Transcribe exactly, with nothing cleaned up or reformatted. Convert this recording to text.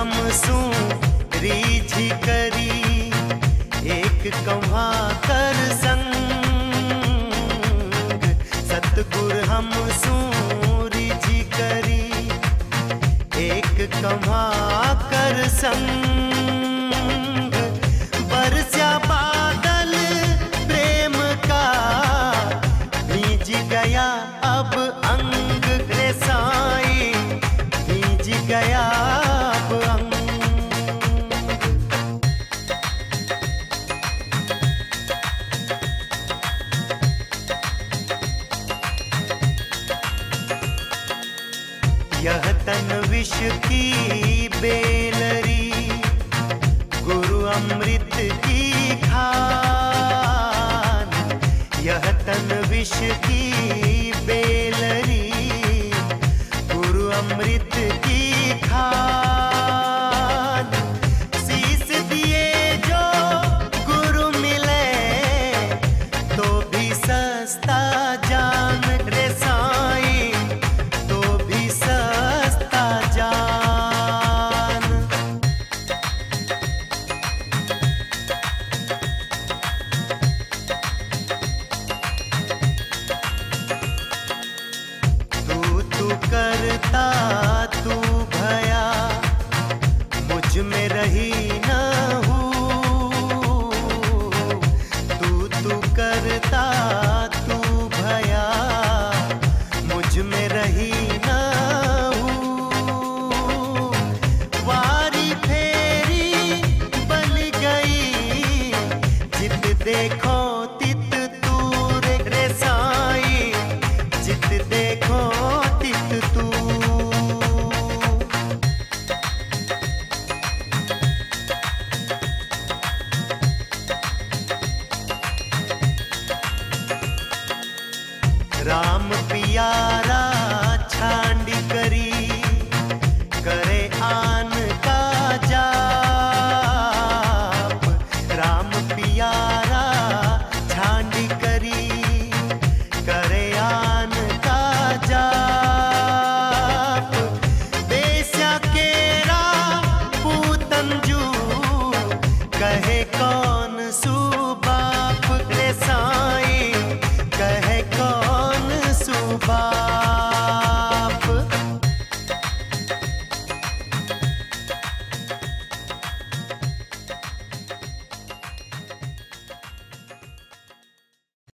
हम सू रीझी करी, एक कम्हा कर संग। सतगुर हम सू रीझी करी, एक कम्हा कर संग। बरस्या बादल प्रेम का, भीज गया अब अंग रे साई, भीज गया अब अंग। यह तन विष की बेलरी, गुरु अमृत की खान। यह तन विष की बेलरी, गुरु अमृत की खान। शीस दिए जो गुरु मिले, तो भी सस्ता जान रे साई, तो भी सस्ता जान। तू तू करता तू भया, मुझ में रही न हूँ। तू तू करता तू भया, मुझ में रही न हूँ। वारी फेरी बन गई, जित देखो